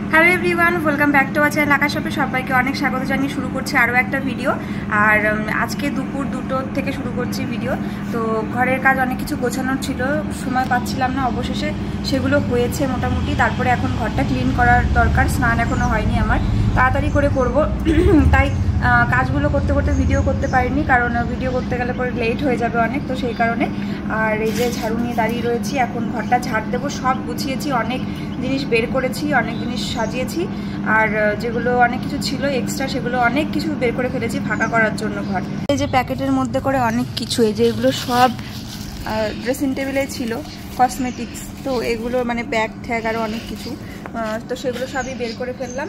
Hello everyone, welcome back to our channel Akash শপে সবাইকে অনেক স্বাগত জানিয়ে শুরু করছি আরও একটা ভিডিও। আর আজকে দুপুর 2টো থেকে শুরু করছি ভিডিও। তো ঘরের কাজ অনেক কিছু গোছানোর ছিল, সময় পাচ্ছিলাম না, অবশেষে সেগুলো হয়েছে মোটামুটি। তারপরে এখন ঘরটা ক্লিন করার দরকার, স্নান এখনও হয়নি আমার, তাড়াতাড়ি করে করব। তাই কাজগুলো করতে করতে ভিডিও করতে পারিনি, কারণ ভিডিও করতে গেলে পরে লেট হয়ে যাবে অনেক, তো সেই কারণে। আর এই যে ঝাড়ু নিয়ে দাঁড়িয়ে রয়েছি, এখন ঘরটা ঝাড় দেবো। সব গুছিয়েছি, অনেক জিনিস বের করেছি, অনেক জিনিস সাজিয়েছি, আর যেগুলো অনেক কিছু ছিল এক্সট্রা সেগুলো অনেক কিছু বের করে ফেলেছি ফাঁকা করার জন্য ঘর। এই যে প্যাকেটের মধ্যে করে অনেক কিছু, এই যে এগুলো সব ড্রেসিং টেবিলে ছিল কসমেটিক্স, তো এগুলো মানে ব্যাগ ট্যাগ আরও অনেক কিছু, তো সেগুলো সবই বের করে ফেললাম।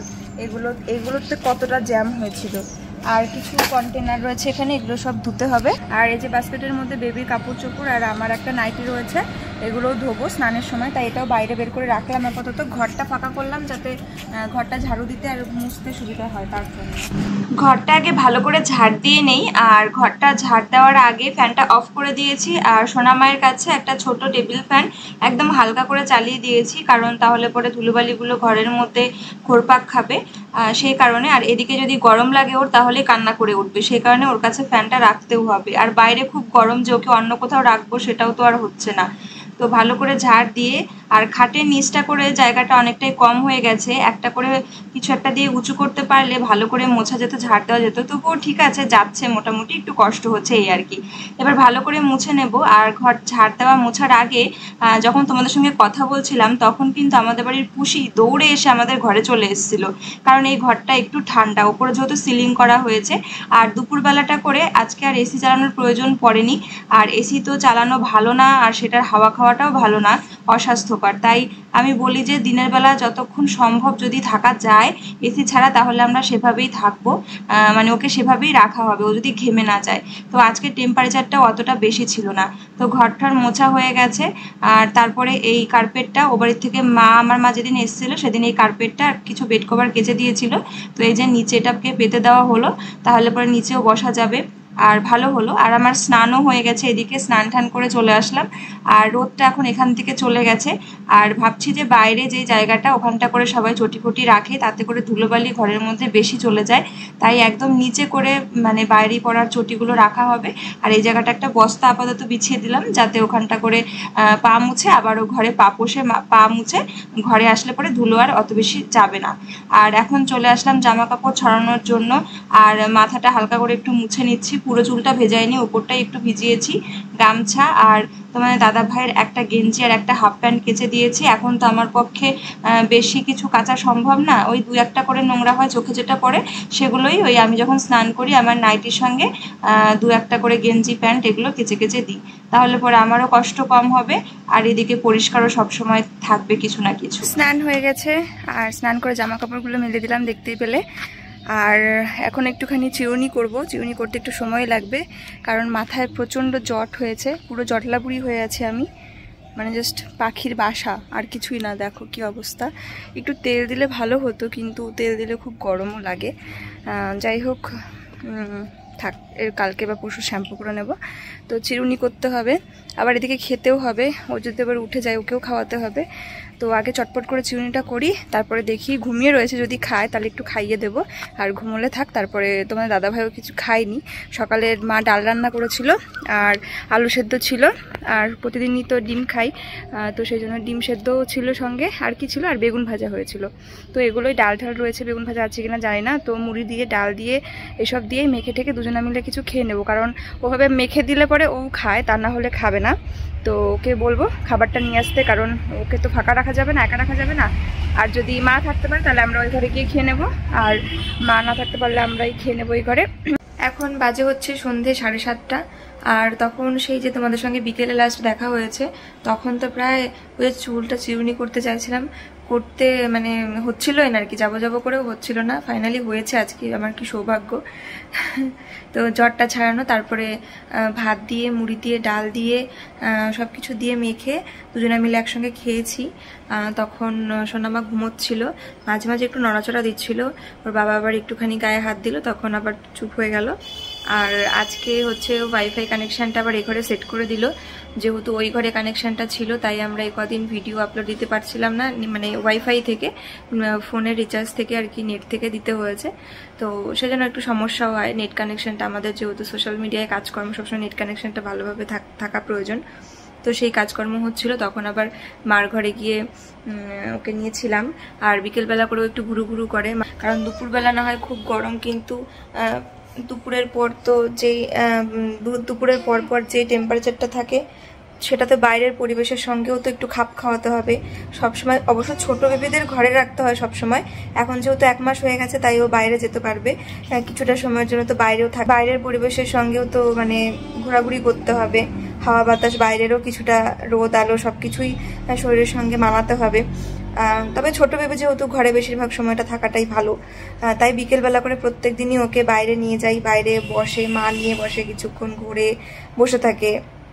এগুলোতে কতটা জ্যাম হয়েছিল। আর কিছু কন্টেনার রয়েছে এখানে, এগুলো সব ধুতে হবে। আর এই যে বাস্কেটের মধ্যে বেবির কাপড় চোপড় আর আমার একটা নাইটি রয়েছে, এগুলোও ধোবো স্নানের সময়, তাই এটাও বাইরে বের করে রাখলাম আপাতত। ঘরটা ফাঁকা করলাম যাতে ঘরটা ঝাড়ু দিতে আর মুছতে সুবিধা হয়, তার জন্য। ঘরটা আগে ভালো করে ঝাড় দিয়ে নেই। আর ঘরটা ঝাড় দেওয়ার আগে ফ্যানটা অফ করে দিয়েছি, আর সোনা মায়ের কাছে একটা ছোট টেবিল ফ্যান একদম হালকা করে চালিয়ে দিয়েছি, কারণ তাহলে পরে ধুলোবালিগুলো ঘরের মধ্যে ঘোরপাক খাবে, সেই কারণে। আর এদিকে যদি গরম লাগে ওর, তাহলে কান্না করে উঠবে, সেই কারণে ওর কাছে ফ্যানটা রাখতেও হবে। আর বাইরে খুব গরম, যে ওকে অন্য কোথাও রাখবো সেটাও তো আর হচ্ছে না। তো ভালো করে ঝাড় দিয়ে, আর খাটের নিচটা করে জায়গাটা অনেকটাই কম হয়ে গেছে, একটা করে কিছু একটা দিয়ে উঁচু করতে পারলে ভালো করে মোছা যেত, ঝাড় দেওয়া যেত। তবুও ঠিক আছে, যাচ্ছে মোটামুটি, একটু কষ্ট হচ্ছে এই আর কি। এবার ভালো করে মুছে নেব। আর ঘর ঝাড় দেওয়া মোছার আগে যখন তোমাদের সঙ্গে কথা বলছিলাম, তখন কিন্তু আমাদের বাড়ির পুষি দৌড়ে এসে আমাদের ঘরে চলে এসেছিল, কারণ এই ঘরটা একটু ঠান্ডা, ওপরে যেহেতু সিলিং করা হয়েছে। আর দুপুরবেলাটা করে আজকে আর এসি চালানোর প্রয়োজন পড়েনি, আর এসি তো চালানো ভালো না, আর সেটার হাওয়া খাওয়াটাও ভালো না, অস্বাস্থ্যকর। তাই আমি বলি যে দিনের বেলা যতক্ষণ সম্ভব যদি থাকা যায় এসি ছাড়া, তাহলে আমরা সেভাবেই থাকবো, মানে ওকে সেভাবেই রাখা হবে, ও যদি ঘেমে না যায়। তো আজকে টেম্পারেচারটাও অতটা বেশি ছিল না। তো ঘরটার মোছা হয়ে গেছে। আর তারপরে এই কার্পেটটা ও বাড়ির থেকে আমার মা যেদিন এসেছিলো সেদিন এই কার্পেটটা আর কিছু বেড কভার কেচে দিয়েছিল, তো এই যে নিচে এটাকে পেতে দেওয়া হলো, তাহলে পরে নিচেও বসা যাবে, আর ভালো হলো। আর আমার স্নানও হয়ে গেছে, এদিকে স্নান টান করে চলে আসলাম। আর রোদটা এখন এখান থেকে চলে গেছে। আর ভাবছি যে বাইরে যে জায়গাটা, ওখানটা করে সবাই চটি ফটি রাখে, তাতে করে ধুলোবালি ঘরের মধ্যে বেশি চলে যায়, তাই একদম নিচে করে মানে বাইরে পড়ার চটিগুলো রাখা হবে। আর এই জায়গাটা একটা বস্তা আপাতত বিছিয়ে দিলাম, যাতে ওখানটা করে পা মুছে আবারও ঘরে পা পোষে, পা মুছে ঘরে আসলে পরে ধুলো আর অত বেশি যাবে না। আর এখন চলে আসলাম জামা কাপড় ছড়ানোর জন্য। আর মাথাটা হালকা করে একটু মুছে নিচ্ছি, পুরো চুলটা ভেজাইনি, ওপরটাই একটু ভিজিয়েছি। গামছা আর তোমার দাদা ভাইয়ের একটা গেঞ্জি আর একটা হাফ প্যান্ট কেচে দিয়েছি। এখন তো আমার পক্ষে বেশি কিছু কাচা সম্ভব না, ওই 2-1টা করে নোংরা হয় চোখে যেটা পড়ে, সেগুলোই ওই আমি যখন স্নান করি আমার নাইটির সঙ্গে 2-1টা করে গেঞ্জি প্যান্ট এগুলো কেচে কেচে দিই, তাহলে পরে আমারও কষ্ট কম হবে, আর এদিকে পরিষ্কারও সবসময় থাকবে কিছু না কিছু। স্নান হয়ে গেছে, আর স্নান করে জামা কাপড়গুলো মেলে দিলাম দেখতেই পেলে। আর এখন একটুখানি চিরুনি করব, চিরুনি করতে একটু সময় লাগবে, কারণ মাথায় প্রচণ্ড জট হয়েছে, পুরো জটলাপুরি হয়ে আছে আমি, মানে জাস্ট পাখির বাসা, আর কিছুই না। দেখো কি অবস্থা। একটু তেল দিলে ভালো হতো, কিন্তু তেল দিলে খুব গরমও লাগে। যাই হোক, থাক, এর কালকে বা পরশু শ্যাম্পু করে নেব। তো চিরুনি করতে হবে, আবার এদিকে খেতেও হবে, ও যদি এবার উঠে যায় ওকেও খাওয়াতে হবে। তো আগে চটপট করে চিরুনিটা করি, তারপরে দেখি ঘুমিয়ে রয়েছে, যদি খায় তাহলে একটু খাইয়ে দেবো, আর ঘুমোলে থাক। তারপরে তোমাদের দাদাভাইও কিছু খায়নি, সকালে মা ডাল রান্না করেছিল আর আলু সেদ্ধ ছিল, আর প্রতিদিনই তো ডিম খাই, তো সেই জন্য ডিম সেদ্ধও ছিল সঙ্গে, আর কি ছিল, আর বেগুন ভাজা হয়েছিল। তো এগুলোই, ডাল ঢাল রয়েছে, বেগুন ভাজা আছে কিনা জানি না। তো মুড়ি দিয়ে ডাল দিয়ে এসব দিয়েই মেখে ঠেকে দুজনে মিলে কিছু খেয়ে নেবো, কারণ ওভাবে মেখে দিলে পরে ও খায়, তা না হলে খাবে না। তো ওকে বলবো খাবারটা নিয়ে আসতে, কারণ ওকে তো ফাঁকা রাখা যাবে না, একা রাখা যাবে না। আর যদি মা থাকতে পারে তাহলে আমরা ওই ঘরে গিয়ে খেয়ে নেবো, আর মা না থাকতে পারলে আমরাই খেয়ে নেবো ওই ঘরে। এখন বাজে হচ্ছে সন্ধে 7:30, আর তখন সেই যে তোমাদের সঙ্গে বিকেলে লাস্ট দেখা হয়েছে, তখন তো প্রায় ওই চুলটা চিরুনি করতে চাইছিলাম, করতে মানে হচ্ছিলই না আর কি, যাবো যাবো করেও হচ্ছিল না, ফাইনালি হয়েছে আজকে, আমার কি সৌভাগ্য। তো জ্বরটা ছাড়ানো, তারপরে ভাত দিয়ে মুড়ি দিয়ে ডাল দিয়ে সব কিছু দিয়ে মেখে দুজনে মিলে একসঙ্গে খেয়েছি। তখন সোনামা ঘুমোচ্ছিল, মাঝে মাঝে একটু নড়াচড়া দিচ্ছিল, ওর বাবা আবার একটুখানি গায়ে হাত দিল, তখন আবার চুপ হয়ে গেল। আর আজকে হচ্ছে ওয়াইফাই কানেকশানটা আবার এই ঘরে সেট করে দিল। যেহেতু ওই ঘরে কানেকশানটা ছিল তাই আমরা এই কদিন ভিডিও আপলোড দিতে পারছিলাম না, মানে ওয়াইফাই থেকে, ফোনের রিচার্জ থেকে আর কি, নেট থেকে দিতে হয়েছে। তো সেজন্য একটু সমস্যাও হয়। নেট কানেকশানটা আমাদের যেহেতু সোশ্যাল মিডিয়ায় কাজকর্ম, সবসময় নেট কানেকশানটা ভালোভাবে থাকা প্রয়োজন। তো সেই কাজকর্ম হচ্ছিল, তখন আবার মার ঘরে গিয়ে ওকে নিয়েছিলাম। আর বিকেলবেলা করেও একটু ঘুরু ঘুরু করে, কারণ দুপুরবেলা না হয় খুব গরম, কিন্তু দুপুরের পর তো যেই দুপুরের পর যে টেম্পারেচারটা থাকে সেটাতে বাইরের পরিবেশের সঙ্গেও তো একটু খাপ খাওয়াতে হবে সবসময়। অবশ্য ছোট বেবিদের ঘরে রাখতে হয় সবসময়। এখন যেহেতু 1 মাস হয়ে গেছে তাই ও বাইরে যেতে পারবে কিছুটা সময়ের জন্য, তো বাইরেও বাইরের পরিবেশের সঙ্গেও তো মানে ঘোরাঘুরি করতে হবে। হাওয়া বাতাস বাইরেরও কিছুটা, রোদ আলো সবকিছুই শরীরের সঙ্গে মানাতে হবে। তবে ছোট বেবি যেহেতু ঘরে বেশিরভাগ সময়টা থাকাটাই ভালো, তাই বিকেলবেলা করে প্রত্যেক দিনই ওকে বাইরে নিয়ে যাই। বাইরে বসে, মা নিয়ে বসে, কিছুক্ষণ ঘুরে বসে থাকে।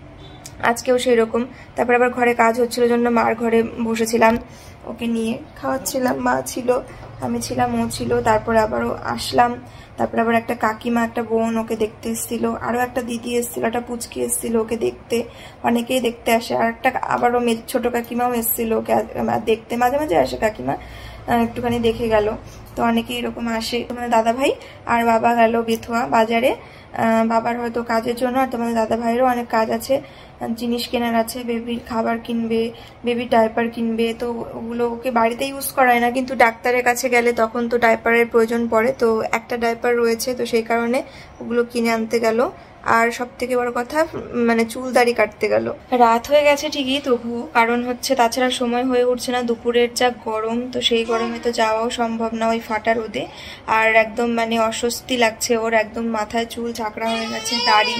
আজকেও সেই রকম। তারপর আবার ঘরে কাজ হচ্ছিল জন্য মার ঘরে বসেছিলাম, ওকে নিয়ে খাওয়াচ্ছিলাম। মা ছিল, আমি ছিলাম, ও ছিল। তারপরে আবারও আসলাম। তারপরে আবার একটা কাকিমা, একটা বোন ওকে দেখতে এসেছিল, আরও একটা দিদি এসেছিল, একটা পুচকি এসেছিল ওকে দেখতে। অনেকেই দেখতে আসে। আর একটা আবারও ছোট কাকিমাও এসেছিল ওকে দেখতে, মাঝে মাঝে আসে কাকিমা, একটুখানি দেখে গেল। তো অনেকেই এরকম আসে। তোমাদের দাদা ভাই আর বাবা গেল বেথুয়া বাজারে, বাবার হয়তো কাজের জন্য, আর তোমাদের দাদা ভাইয়েরও অনেক কাজ আছে, জিনিস কেনার আছে, বেবির খাবার কিনবে, বেবির ডাইপার কিনবে। তো ওগুলো ওকে বাড়িতে ইউজ করায় না, কিন্তু ডাক্তারের কাছে গেলে তখন তো ডাইপারের প্রয়োজন পড়ে। তো একটা ডাইপার রয়েছে, তো সেই কারণে ওগুলো কিনে আনতে গেল। আর সব থেকে বড় কথা মানে চুল দাড়ি কাটতে গেল। রাত হয়ে গেছে ঠিকই, তবুও কারণ হচ্ছে তাছাড়া সময় হয়ে উঠছে না। দুপুরের যা গরম, তো সেই গরমে তো যাওয়াও সম্ভব না ওই ফাটা রোদে। আর একদম মানে অস্বস্তি লাগছে ওর, একদম মাথায় চুল ঝাঁকড়া হয়ে গেছে, দাড়ি।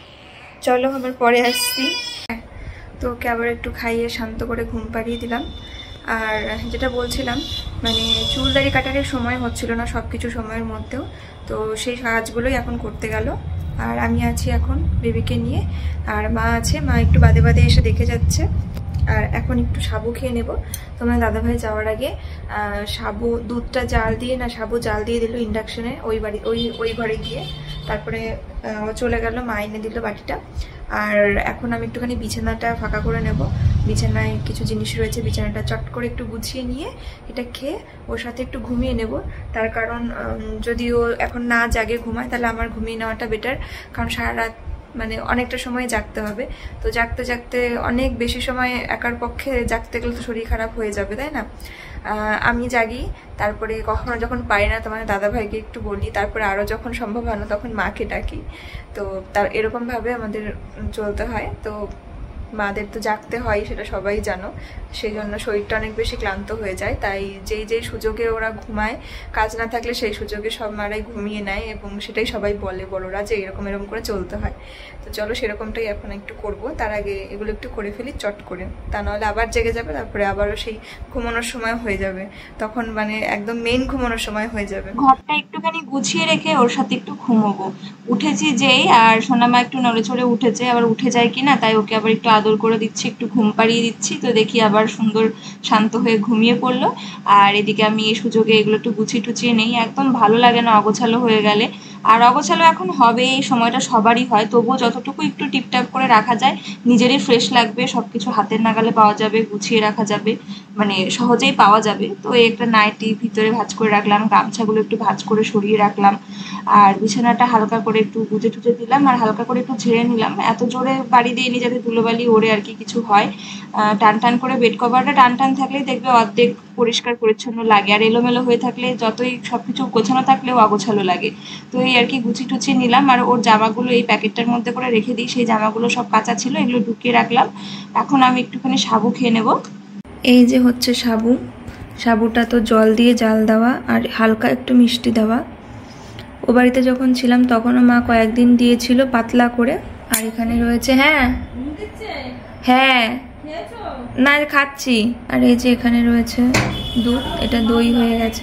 চলো আবার পরে আসছি। তো ওকে আবার একটু খাইয়ে শান্ত করে ঘুম পাড়িয়ে দিলাম। আর যেটা বলছিলাম, মানে চুল দাড়ি কাটারের সময় হচ্ছিল না সব কিছু সময়ের মধ্যেও, তো সেই কাজগুলোই এখন করতে গেল। আর আমি আছি এখন বেবিকে নিয়ে, আর মা আছে, মা একটু বাদে বাদে এসে দেখে যাচ্ছে। আর এখন একটু সাবু খেয়ে নেব। তোমার দাদাভাই যাওয়ার আগে সাবু দুধটা জাল দিয়ে, না সাবু জাল দিয়ে দিল ইন্ডাকশনে, ওই ঘরে গিয়ে। তারপরে ও চলে গেল, মা এনে দিল বাটিটা। আর এখন আমি একটুখানি বিছানাটা ফাঁকা করে নেব। বিছানায় কিছু জিনিস রয়েছে, বিছানাটা চট করে একটু গুছিয়ে নিয়ে এটা খেয়ে ওর সাথে একটু ঘুমিয়ে নেব। তার কারণ যদি ও এখন না জাগে ঘুমায়, তাহলে আমার ঘুমিয়ে নেওয়াটা বেটার। কারণ সারা রাত মানে অনেকটা সময় জাগতে হবে। তো জাগতে জাগতে অনেক বেশি সময় একার পক্ষে জাগতে গেলে তো শরীর খারাপ হয়ে যাবে, তাই না? আমি জাগি, তারপরে কখনো যখন পাই না তোমার দাদাভাইকে একটু বলি, তারপরে আরও যখন সম্ভব হয় না তখন মাকে ডাকি। তো তার এরকমভাবে আমাদের চলতে হয়। তো মাদের তো জাগতে হয়, সেটা সবাই জানো। সেই জন্য শরীরটা অনেক বেশি ক্লান্ত হয়ে যায়। তাই যেই সুযোগে ওরা ঘুমায়, কাজ না থাকলে সেই সুযোগে সব মারাই ঘুমিয়ে নেয়, এবং সেটাই সবাই বলে বড়রা যে এরকম করে চলতে হয়। তো চলো সেরকমটাই এখন একটু করব। তার আগে এগুলো একটু করে ফেলি চট করে, তা নাহলে আবার জেগে যাবে, তারপরে আবারও সেই ঘুমানোর সময় হয়ে যাবে। তখন মানে একদম মেইন ঘুমানোর সময় হয়ে যাবে। ঘরটা একটুখানি গুছিয়ে রেখে ওর সাথে একটু ঘুমোবো। উঠেছি যেই, আর সোনামা একটু নড়ে চড়ে উঠেছে, আবার উঠে যায় কিনা তাই ওকে আবার একটু আদর করে দিচ্ছি, একটু ঘুম পাড়িয়ে দিচ্ছি। তো দেখি আবার সুন্দর শান্ত হয়ে ঘুমিয়ে পড়লো। আর এদিকে আমি এই সুযোগে এগুলো একটু গুছিয়ে টুচিয়ে নেই, একদম ভালো লাগে না অগোছালো হয়ে গেলে। আর অগোছালো এখন হবে, এই সময়টা সবারই হয়, তবুও যতটুকু একটু টিপটাপ করে রাখা যায় নিজেরই ফ্রেশ লাগবে, সবকিছু হাতের নাগালে পাওয়া যাবে, গুছিয়ে রাখা যাবে, মানে সহজেই পাওয়া যাবে। তো এই একটা নাইটি ভিতরে ভাঁজ করে রাখলাম, গামছাগুলো একটু ভাঁজ করে সরিয়ে রাখলাম, আর বিছানাটা হালকা করে একটু গুজে টুজে দিলাম, আর হালকা করে একটু ঝেড়ে নিলাম। এত জোরে বাড়ি দিইনি যাতে ধুলোবালি ওড়ে আর কি কিছু হয়। টান টান করে বেড কভারটা টান টান থাকলেই দেখবে অর্ধেক পরিষ্কার পরিচ্ছন্ন লাগে, আর এলোমেলো হয়ে থাকলে যতই সবকিছু গোছানো থাকলেও অগোছালো লাগে। তো এই আর কি গুছিয়ে টুচিয়ে নিলাম। আর ওর জামাগুলো এই প্যাকেটটার মধ্যে করে রেখে দিই, সেই জামাগুলো সব কাঁচা ছিল, এগুলো ঢুকিয়ে রাখলাম। এখন আমি একটুখানি সাবু খেয়ে নেব। এই যে হচ্ছে সাবু, সাবুটা তো জল দিয়ে জাল দেওয়া আর হালকা একটু মিষ্টি দেওয়া। ও বাড়িতে যখন ছিলাম তখনও মা কয়েকদিন দিয়েছিল পাতলা করে। আর এখানে রয়েছে, হ্যাঁ হ্যাঁ না খাচ্ছি। আর এই যে এখানে রয়েছে দুধ, এটা দই হয়ে গেছে।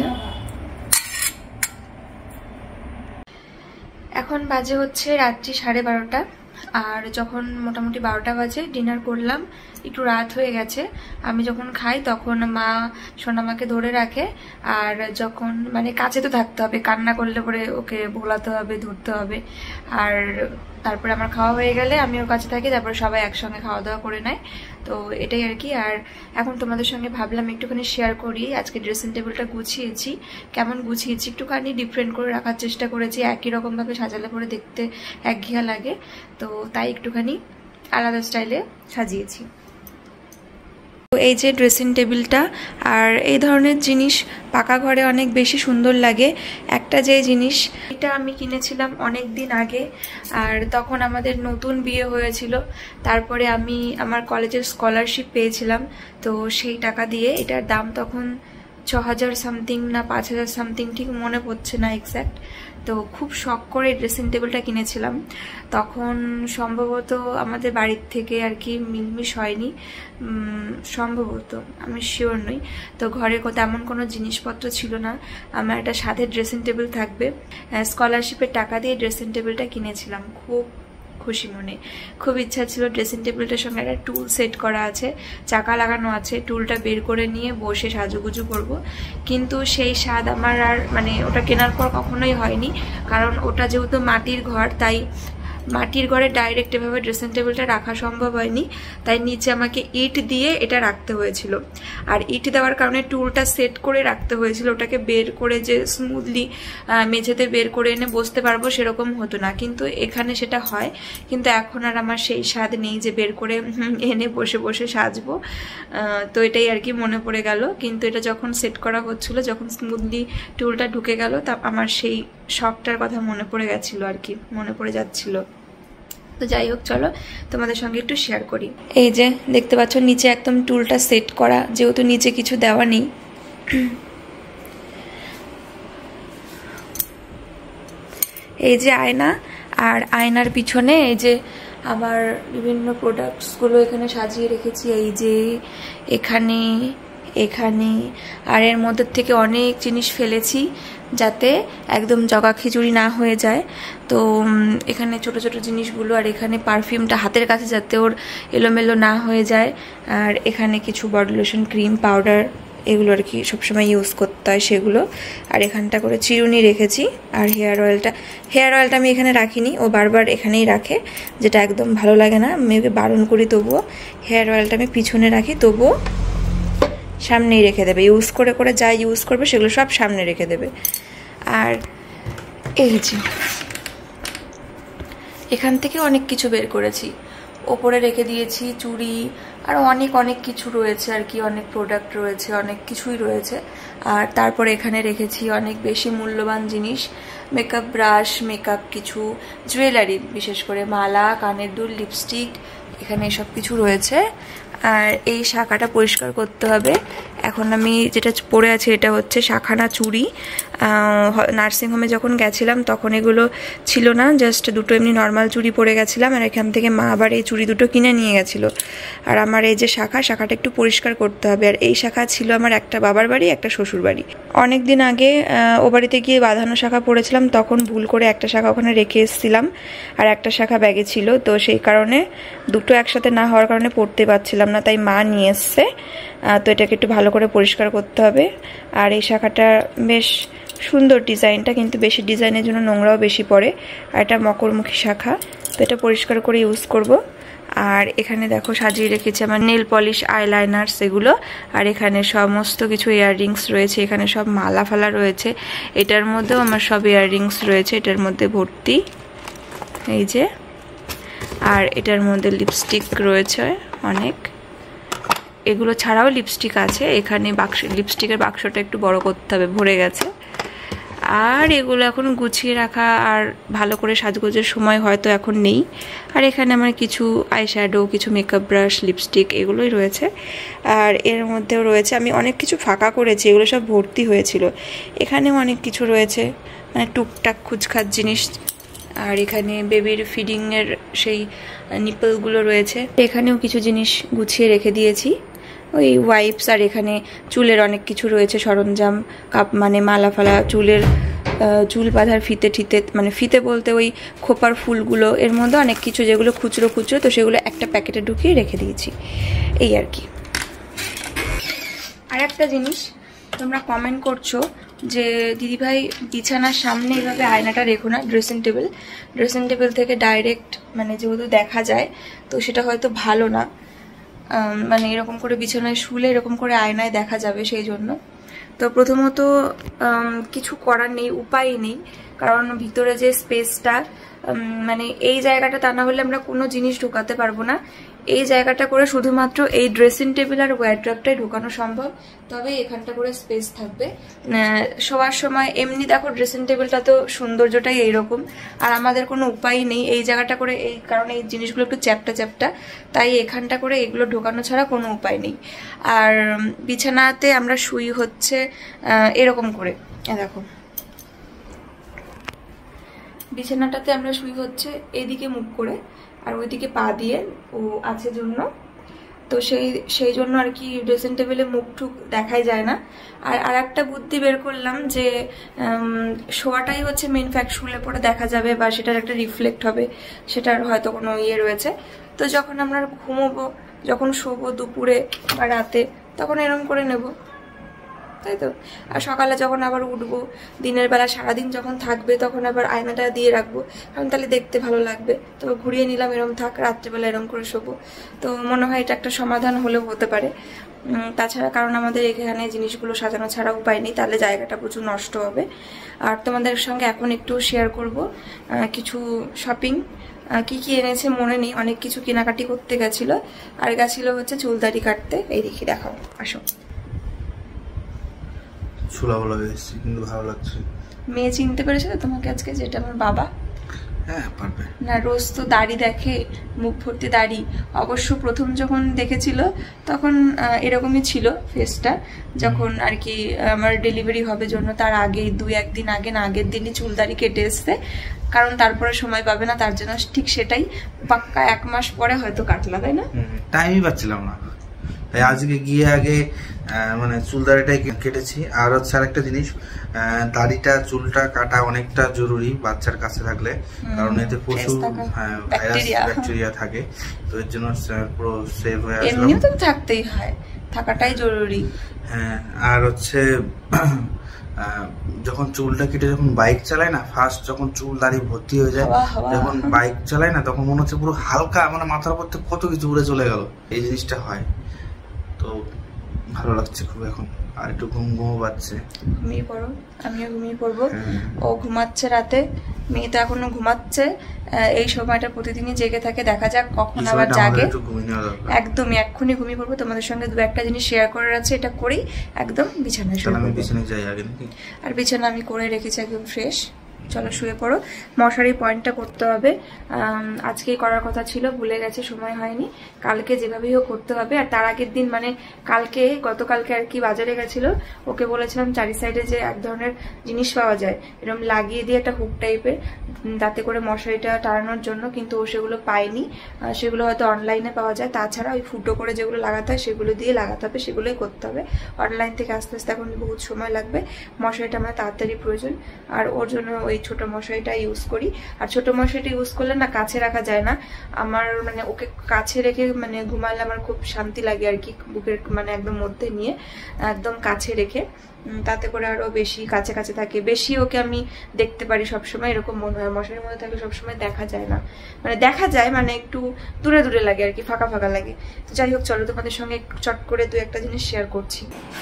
এখন বাজে হচ্ছে রাত্রি 12:30। আর যখন মোটামুটি 12টা বাজে ডিনার করলাম, একটু রাত হয়ে গেছে। আমি যখন খাই তখন মা সোনামাকে ধরে রাখে, আর যখন মানে কাছে তো থাকতে হবে, কান্না করলে পরে ওকে ভোলাতে হবে, ধরতে হবে। আর তারপরে আমার খাওয়া হয়ে গেলে আমি ওর কাছে থাকি, তারপরে সবাই একসঙ্গে খাওয়া দাওয়া করে নেয়। তো এটাই আর কি। আর এখন তোমাদের সঙ্গে ভাবলাম একটুখানি শেয়ার করি, আজকে ড্রেসিং টেবিলটা গুছিয়েছি, কেমন গুছিয়েছি একটুখানি ডিফারেন্ট করে রাখার চেষ্টা করেছি। একই রকমভাবে সাজালে পরে দেখতে একঘেয়া লাগে, তো তাই একটুখানি আলাদা স্টাইলে সাজিয়েছি। এই যে ড্রেসিং টেবিলটা, আর এই ধরনের জিনিস পাকা ঘরে অনেক বেশি সুন্দর লাগে। একটা যে জিনিস, এটা আমি কিনেছিলাম অনেক দিন আগে, আর তখন আমাদের নতুন বিয়ে হয়েছিল। তারপরে আমি আমার কলেজের স্কলারশিপ পেয়েছিলাম, তো সেই টাকা দিয়ে, এটার দাম তখন 6000 সামথিং না 5000 সামথিং, ঠিক মনে পড়ছে না এক্স্যাক্ট। তো খুব শখ করে ড্রেসিং টেবিলটা কিনেছিলাম। তখন সম্ভবত আমাদের বাড়ির থেকে আর কি মিলমিশ হয়নি, সম্ভবত, আমি শিওর নই। তো ঘরে তেমন কোনো জিনিসপত্র ছিল না, আমার একটা সাথে ড্রেসিং টেবিল থাকবে। স্কলারশিপের টাকা দিয়ে ড্রেসিং টেবিলটা কিনেছিলাম, খুব খুশি মনে। খুব ইচ্ছা ছিল ড্রেসিং টেবিলটার সঙ্গে একটা টুল সেট করা আছে, চাকা লাগানো আছে, টুলটা বের করে নিয়ে বসে সাজুগুজু করব। কিন্তু সেই স্বাদ আমার আর মানে ওটা কেনার পর কখনোই হয়নি, কারণ ওটা যেহেতু মাটির ঘর, তাই মাটির ঘরে ডাইরেক্ট এভাবে ড্রেসিং টেবিলটা রাখা সম্ভব হয়নি, তাই নিচে আমাকে ইট দিয়ে এটা রাখতে হয়েছিল। আর ইট দেওয়ার কারণে টুলটা সেট করে রাখতে হয়েছিল, ওটাকে বের করে যে স্মুথলি মেঝেতে বের করে এনে বসতে পারবো সেরকম হতো না। কিন্তু এখানে সেটা হয়, কিন্তু এখন আর আমার সেই স্বাদ নেই যে বের করে এনে বসে বসে সাজবো। তো এটাই আর কি মনে পড়ে গেল। কিন্তু এটা যখন সেট করা হচ্ছিল, যখন স্মুথলি টুলটা ঢুকে গেল, তা আমার সেই শখটার কথা মনে পড়ে গেছিলো আর কি, মনে পড়ে যাচ্ছিল। তো যাই হোক, চলো তোমাদের সঙ্গে একটু শেয়ার করি। এই যে দেখতে পাচ্ছ নিচে একদম টুলটা সেট করা, যেহেতু নিচে কিছু দেওয়া নেই। এই যে আয়না, আর আয়নার পিছনে এই যে আমার বিভিন্ন প্রোডাক্টসগুলো এখানে সাজিয়ে রেখেছি। এই যে এখানে, এখানে, আর এর মধ্যে থেকে অনেক জিনিস ফেলেছি যাতে একদম জগা খিচুড়ি না হয়ে যায়। তো এখানে ছোট ছোট জিনিসগুলো, আর এখানে পারফিউমটা হাতের কাছে যাতে ওর এলোমেলো না হয়ে যায়। আর এখানে কিছু বডি লোশন, ক্রিম, পাউডার, এগুলো আর কি সবসময় ইউজ করতে হয় সেগুলো। আর এখানটা করে চিরুনি রেখেছি। আর হেয়ার অয়েলটা আমি এখানে রাখিনি, ও বারবার এখানেই রাখে, যেটা একদম ভালো লাগে না। আমি ওকে বারণ করি, তবুও হেয়ার অয়েলটা আমি পিছনে রাখি, তবুও সামনেই রেখে দেবে। ইউজ করে করে যা ইউজ করবে সেগুলো সব সামনে রেখে দেবে। আর এই যে এখান থেকে অনেক কিছু বের করেছি, ওপরে রেখে দিয়েছি চুড়ি, আর অনেক অনেক কিছু রয়েছে আর কি, অনেক প্রোডাক্ট রয়েছে, অনেক কিছুই রয়েছে। আর তারপরে এখানে রেখেছি অনেক বেশি মূল্যবান জিনিস, মেকআপ ব্রাশ, মেকআপ কিছু জুয়েলারি, বিশেষ করে মালা, কানের দুল, লিপস্টিক, এখানে সব কিছু রয়েছে। আর এই শাখাটা পরিষ্কার করতে হবে। এখন আমি যেটা পরে আছি এটা হচ্ছে শাখানা চুড়ি। নার্সিংহোমে যখন গেছিলাম তখন এগুলো ছিল না, জাস্ট দুটো এমনি নর্মাল চুড়ি পরে গেছিলাম, আর এখান থেকে মা আবার এই চুড়ি দুটো কিনে নিয়ে গেছিলো। আর আমার এই যে শাখাটা একটু পরিষ্কার করতে হবে। আর এই শাখা ছিল আমার একটা বাবার বাড়ি, একটা শ্বশুর বাড়ি। অনেক দিন আগে ও বাড়িতে গিয়ে বাঁধানো শাখা পরেছিলাম, তখন ভুল করে একটা শাখা ওখানে রেখে এসেছিলাম, আর একটা শাখা ব্যাগে ছিল। তো সেই কারণে দুটো একসাথে না হওয়ার কারণে পরতে পারছিলাম না, তাই মা নিয়ে এসছে। তো এটাকে একটু ভালো করে পরিষ্কার করতে হবে। আর এই শাখাটা বেশ সুন্দর ডিজাইনটা, কিন্তু বেশি ডিজাইনের জন্য নোংরাও বেশি পড়ে। আর এটা মকরমুখী শাখা, তো এটা পরিষ্কার করে ইউজ করব। আর এখানে দেখো সাজিয়ে রেখেছি আমার নেল পলিশ, আইলাইনার, সেগুলো। আর এখানে সমস্ত কিছু ইয়াররিংস রয়েছে, এখানে সব মালা ফালা রয়েছে, এটার মধ্যেও আমার সব ইয়াররিংস রয়েছে, এটার মধ্যে ভর্তি, এই যে। আর এটার মধ্যে লিপস্টিক রয়েছে অনেক, এগুলো ছাড়াও লিপস্টিক আছে এখানে। লিপস্টিকের বাক্সটা একটু বড় করতে হবে, ভরে গেছে। আর এগুলো এখন গুছিয়ে রাখা আর ভালো করে সাজগোজের সময় হয়তো এখন নেই। আর এখানে আমার কিছু আইশ্যাডো, কিছু মেকআপ ব্রাশ, লিপস্টিক, এগুলোই রয়েছে। আর এর মধ্যেও রয়েছে, আমি অনেক কিছু ফাঁকা করেছি, এগুলো সব ভর্তি হয়েছিল। এখানেও অনেক কিছু রয়েছে, মানে টুকটাক খুচখাচ জিনিস। আর এখানে বেবির ফিডিংয়ের সেই নিপলগুলো রয়েছে, এখানেও কিছু জিনিস গুছিয়ে রেখে দিয়েছি, ওই ওয়াইপস। আর এখানে চুলের অনেক কিছু রয়েছে সরঞ্জাম, কাপ, মানে মালা ফালা, চুলের চুল বাঁধার ফিতে ঠিতে, মানে ফিতে বলতে ওই খোপার ফুলগুলো, এর মধ্যে অনেক কিছু যেগুলো খুচরো খুচরো, তো সেগুলো একটা প্যাকেটে ঢুকিয়ে রেখে দিয়েছি, এই আর কি। আর একটা জিনিস তোমরা কমেন্ট করছো যে দিদিভাই বিছানার সামনে এইভাবে আয়নাটা রেখো না, ড্রেসিং টেবিল থেকে ডাইরেক্ট মানে যেহেতু দেখা যায়, তো সেটা হয়তো ভালো না, মানে এরকম করে বিছানায় শুলে এরকম করে আয়নায় দেখা যাবে, সেই জন্য। তো প্রথমত কিছু করার নেই, উপায় নেই, কারণ ভিতরে যে স্পেসটা, মানে এই জায়গাটা তা না হলে আমরা কোনো জিনিস ঢোকাতে পারবো না। এই জায়গাটা করে শুধুমাত্র এই ড্রেসিং টেবিল আর ওয়ার্ড্রপটাই ঢোকানো সম্ভব, তবে এখানটা করে স্পেস থাকবে। শোয়ার সময় এমনি দেখো ড্রেসিং টেবিলটা তো সৌন্দর্যটাই এইরকম, আর আমাদের কোনো উপায় নেই এই জায়গাটা করে, এই কারণে এই জিনিসগুলো একটু চ্যাপটা, তাই এখানটা করে এগুলো ঢোকানো ছাড়া কোনো উপায় নেই। আর বিছানাতে আমরা শুই হচ্ছে এরকম করে, দেখো বিছানাটাতে আমরা শুই হচ্ছে এদিকে মুখ করে, আর ওইদিকে পা দিয়ে ও আছে জন্য, তো সেই জন্য আর কি ড্রেসিং টেবিলে মুখ টুক দেখাই যায় না। আর একটা বুদ্ধি বের করলাম যে শোয়াটাই হচ্ছে মেন ফ্যাক্ট, শুলে পরে দেখা যাবে বা সেটার একটা রিফ্লেক্ট হবে, সেটার হয়তো কোনো ইয়ে রয়েছে। তো যখন আমরা ঘুমোবো, যখন শোবো দুপুরে বা রাতে, তখন এরকম করে নেব, তাই তো। আর সকালে যখন আবার উঠবো, দিনের বেলা সারাদিন যখন থাকবে, তখন আবার আয়নাটা দিয়ে রাখবো, কারণ তাহলে দেখতে ভালো লাগবে। তবে ঘুরিয়ে নিলাম এরম থাক, রাত্রেবেলা এরম করে শোবো, তো মনে হয় এটা একটা সমাধান হলেও হতে পারে। তাছাড়া কারণ আমাদের এখানে জিনিসগুলো সাজানো ছাড়া উপায় নেই, তাহলে জায়গাটা প্রচুর নষ্ট হবে। আর তোমাদের সঙ্গে এখন একটু শেয়ার করব কিছু শপিং, কি কি এনেছে মনে নেই, অনেক কিছু কেনাকাটি করতে গেছিল, আর গেছিল হচ্ছে চুলদাড়ি কাটতে। এই দেখি, দেখাও, আসো। ছোলাগুলো এসেছি, কিন্তু ভালো লাগছে। মেয়ে চিনতে পেরেছে তো তোমাকে আজকে, যেটা আমার বাবা? হ্যাঁ পারবে না, রোজ তো দাড়ি দেখে, মুখ ভর্তি দাড়ি। অবশ্য প্রথম যখন দেখেছিল তখন এরকমই ছিল ফেসটা, যখন আর কি আমার ডেলিভারি হবে জন্য তার আগে 2-1 দিন আগে না, আগের দিনই চুল দাড়ি কেটে এসছে, কারণ তারপরে সময় পাবে না, তার জন্য ঠিক সেটাই পাক্কা 1 মাস পরে হয়তো কাটলা, তাই না? টাইমই পাচ্ছিলাম না, তাই আজকে গিয়ে আগে মানে চুল দাড়িটাই কেটেছি। আর হচ্ছে আরেকটা জিনিস, দাড়িটা চুলটা কাটা অনেকটা জরুরি বাচ্চার কাছে থাকলে, কারণ এতে প্রচুর ভাইরাস ব্যাকটেরিয়া থাকে, তো এর জন্য পুরো সেভ হয়ে আসলাম। এমনিও তো থাকতেই হয়, থাকাটাই জরুরি। হ্যাঁ, আর হচ্ছে যখন চুলটা কেটে যখন বাইক চালায় না, ফার্স্ট যখন চুল দাড়ি ভর্তি হয়ে যায়, যখন বাইক চালায় না, তখন মনে হচ্ছে পুরো হালকা, মানে মাথার উপর থেকে কত কিছু উড়ে চলে গেল, এই জিনিসটা হয়। তো ভালো লাগছে খুব এখন, আর একটু ঘুমও পাচ্ছে। ঘুমিয়ে পড়ো, আমিও ঘুমিয়ে পড়বো। ও ঘুমাচ্ছে রাতে, মেয়ে তো এখনো ঘুমাচ্ছে। এই সময়টা প্রতিদিনই জেগে থাকে, দেখা যাক কখন আবার জাগে। একদমই এক্ষুনি ঘুমিয়ে পড়বো। তোমাদের সঙ্গে 2-1টা জিনিস শেয়ার করার আছে, এটা করেই একদম বিছানায় শুয়ে পড়বো। আর বিছানা আমি করে রেখেছি একদম ফ্রেশ। চলো শুয়ে পড়ো। মশারি পয়েন্টটা করতে হবে, আজকেই করার কথা ছিল, ভুলে গেছে, সময় হয়নি। কালকে যেভাবেই হোক করতে হবে। আর তার আগের দিন মানে গতকালকে আর কি বাজারে গেছিল, ওকে বলেছিলাম চারি সাইডে যে এক ধরনের জিনিস পাওয়া যায় এরকম লাগিয়ে দিয়ে, একটা হুক টাইপের, তাতে করে মশারিটা টানানোর জন্য, কিন্তু ও সেগুলো পায়নি। সেগুলো হয়তো অনলাইনে পাওয়া যায়। তাছাড়া ওই ফুটো করে যেগুলো লাগাতে হয় সেগুলো দিয়ে লাগাতে হবে, সেগুলোই করতে হবে। অনলাইন থেকে আস্তে আস্তে এখন বহুত সময় লাগবে। মশারিটা আমার তাড়াতাড়ি প্রয়োজন, আর ওর জন্য ওই ছোট মশারিটা ইউজ করি। আর ছোট মশারিটা ইউজ করলে না কাছে রাখা যায় না, আমার মানে ওকে কাছে রেখে মানে ঘুমালে আমার খুব শান্তি লাগে আর কি, বুকের মানে একদম মধ্যে নিয়ে একদম কাছে রেখে, তাতে করে আরো বেশি কাছে কাছে থাকে, বেশি ওকে আমি দেখতে পারি সবসময়, এরকম মনে হয়। মশারির মধ্যে থাকলে সবসময় দেখা যায় না, মানে দেখা যায় মানে একটু দূরে দূরে লাগে আর কি, ফাঁকা ফাঁকা লাগে। তো যাই হোক, চলো তোমাদের সঙ্গে চট করে 2-1টা জিনিস শেয়ার করছি।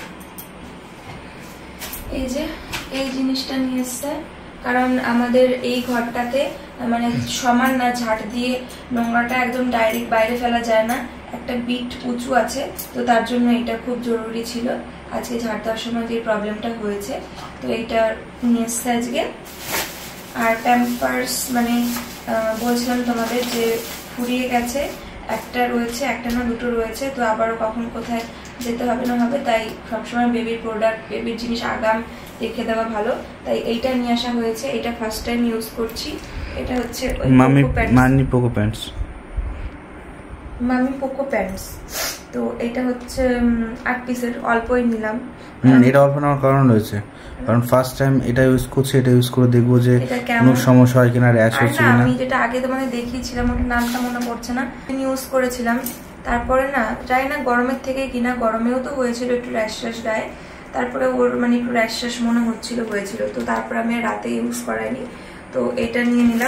এই যে এই জিনিসটা নিয়ে এসছে, কারণ আমাদের এই ঘরটাতে মানে সমান না, ঝাড় দিয়ে নোংরাটা একদম ডাইরেক্ট বাইরে ফেলা যায় না, একটা বিট উঁচু আছে, তো তার জন্য এটা খুব জরুরি ছিল। আজকে ঝাড় দেওয়ার সময় যে প্রবলেমটা হয়েছে, তো এইটা নিয়ে এসছে আজকে। আর প্যাম্পার্স মানে বলছিলাম তোমাদের যে ফুরিয়ে গেছে, একটা রয়েছে, একটা না 2টো রয়েছে, তো আবারও কখন কোথায় যেতে হবে না হবে, তাই সবসময় বেবির প্রোডাক্ট, বেবির জিনিস আগাম রেখে দেওয়া ভালো, তাই এইটা নিয়ে আসা হয়েছে। এটা ফার্স্ট টাইম ইউজ করছি। এটা হচ্ছে মামি পোকো প্যান্টস। তো তো এটা হচ্ছে 8 পিসের, অল্পই নিলাম। এটা অল্প নেওয়ার কারণ রয়েছে, কারণ ফার্স্ট টাইম এটা ইউজ করছি, এটা ইউজ করে দেখবো যে কোনো সমস্যা হয় কিনা, র্যাশ হচ্ছে কিনা। আমি যেটা আগে তোমাদের দেখিয়েছিলাম ওটার নামটা মনে পড়ছে না, ইউজ করেছিলাম। তারপরে না জানি না গরমের থেকে কিনা, গরমেও তো হয়েছিল একটু র্যাশ গায়ে, তারপরে ওর মানে একটু র্যাশ মনে হয়েছিল। তো তারপরে আমি রাতে ইউজ করাইনি, তো এটা নিয়ে নিলাম।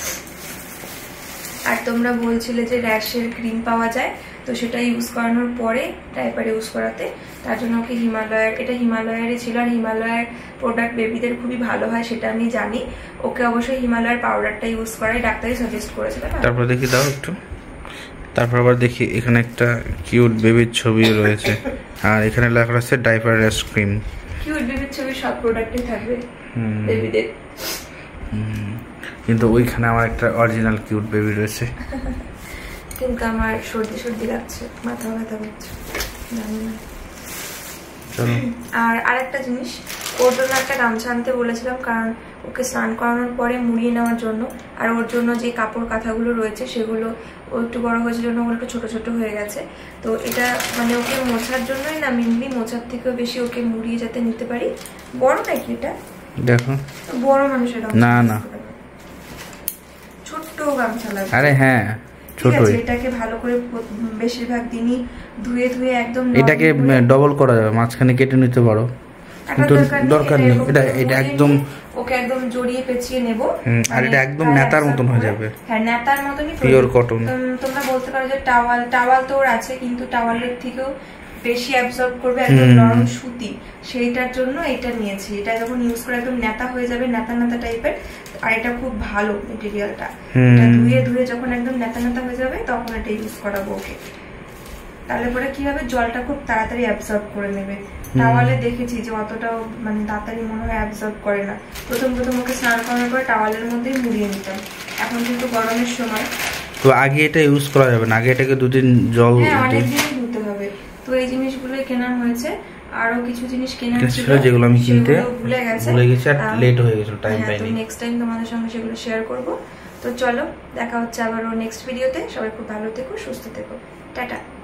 আর তোমরা বলছিলে যে র্যাশের ক্রিম পাওয়া যায়, তো সেটা ইউজ করানোর পরে ডাইপার ইউজ করাতে, তার জন্য ওকে এটা হিমালয়েরই ছিল। আর হিমালয়ের প্রোডাক্ট বেবিদের খুবই ভালো হয় সেটা আমি জানি। ওকে অবশ্যই হিমালয়ের পাউডারটা ইউজ করাই ডাক্তারই সাজেস্ট করেছিল। তারপর দেখি দাও একটু, তারপর আবার দেখি এখানে একটা কিউট বেবির ছবি রয়েছে, আর এখানে লেখা আছে ডাইপার র্যাশ ক্রিম। কিউট বেবির ছবি সব প্রোডাক্টে থাকবে বেবিদের, কিন্তু ওইখানে আমার একটা অরিজিনাল কিউট বেবি রয়েছে। কিন্তু আমার সর্দি লাগছে, মাথা ব্যথা করছে, জানি না। আর আরেকটা জিনিস, ওর জন্য একটা গামছা আনতে বলেছিলাম, কারণ ওকে স্নান করানোর পরে মুড়িয়ে নেওয়ার জন্য। আর ওর জন্য যে কাপড় কাঁথাগুলো রয়েছে সেগুলো ও একটু বড় হয়েছে জন্য ওগুলো একটু ছোট হয়ে গেছে। তো এটা মানে ওকে মোছার জন্যই না, মেনলি মোছার থেকেও বেশি ওকে মুড়িয়ে যাতে নিতে পারি। বড় নাকি এটা? দেখো বড় মানুষের না ছোট্ট গামছা লাগবে। আরে হ্যাঁ ছোটই। এটাকে ভালো করে বেশিরভাগ দিনই ধুয়ে একদম, এটাকে ডবল করা যাবে, মাঝখানে কেটে নিতে পারো, কিন্তু দরকার নেই। এটা একদম ওকে একদম জড়িয়ে পেঁচিয়ে নেব। আর এটা একদম নেতার মতন হয়ে যাবে। হ্যাঁ, নেতার মতনই, পিওর কটন। তোমরা বলতে পারো যে টাওয়াল তো ওর আছে, কিন্তু টাওয়ালের থেকেও বেশি অ্যাবজর্ব করবে একদম নরম সুতি, সেইটার জন্য এটা নিয়েছি। এটা যখন ইউজ করে একদম নেতা হয়ে যাবে, নেতা টাইপের। আর এটা খুব ভালো মেটেরিয়ালটা, এটা ধুয়ে যখন একদম নেতা হয়ে যাবে তখন এটা ইউজ করাবো ওকে। তাহলে পরে কি হবে, জলটা খুব তাড়াতাড়ি অ্যাবজর্ব করে নেবে। টাওয়ালে দেখেছি যে অতটাও মানে তাড়াতাড়ি মনে হয় অ্যাবজর্ব করে না। প্রথম ওকে স্নান করানোর পরে টাওয়ালের মধ্যেই মুড়িয়ে নিতাম। এখন কিন্তু গরমের সময়, তো আগে এটা ইউজ করা যাবে না, আগে এটাকে দুদিন জল অনেকদিন ধুতে হবে। তো এই জিনিসগুলোই কেনা হয়েছে, আরো কিছু জিনিস কেনা ছিল যেগুলো আমি কিনতে ভুলে গেছি, আর লেট হয়ে গেছিল, টাইম পাইনি। নেক্সট টাইম তোমাদের সঙ্গে সেগুলো শেয়ার করব। তো চলো দেখা হচ্ছে আবারও নেক্সট ভিডিওতে। সবাই খুব ভালো থেকো, সুস্থ থেকো, টাটা।